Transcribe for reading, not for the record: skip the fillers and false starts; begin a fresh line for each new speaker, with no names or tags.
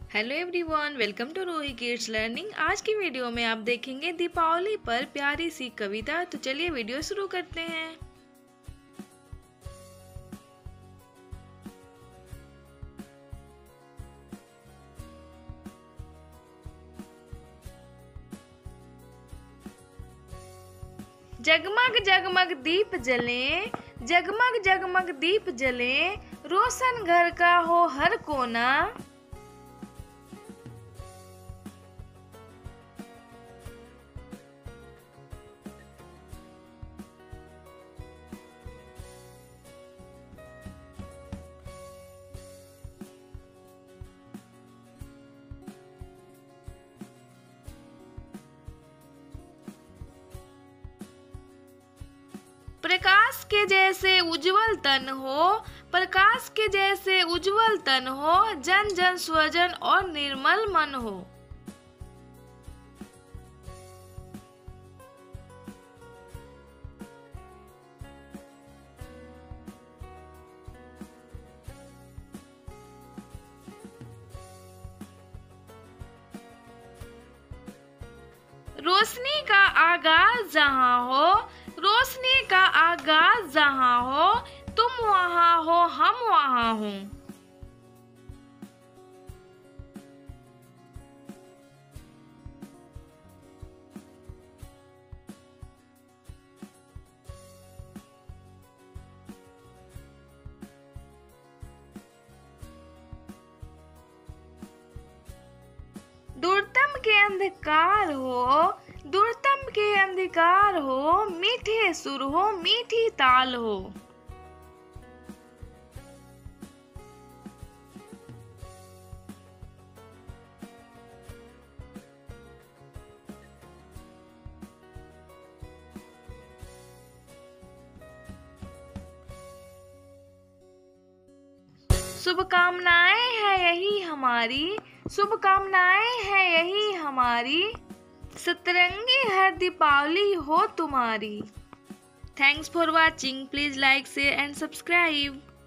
Hello everyone, welcome to Ruhi kids learning. आज की video में आप देखेंगे दीपावली पर प्यारी सी कविता। तो चलिए वीडियो शुरू करते हैं। जगमग जगमग दीप जलें, जगमग जगमग दीप जलें, रोशन घर का हो हर कोना। प्रकाश के जैसे उज्जवल तन हो, प्रकाश के जैसे उज्जवल तन हो, जन जन स्वजन और निर्मल मन हो। रोशनी का आगाज जहाँ हो, रोशनी का आगाज जहाँ हो, तुम वहाँ हो हम वहाँ हो। दूरतम के अंधकार हो, दूरतम के अंधकार हो, मीठे सुर हो मीठी ताल हो। शुभकामनाएं है यही हमारी, शुभकामनाएं है यही हमारी, सतरंगी हर दीपावली हो तुम्हारी। Thanks for watching. Please like share and subscribe.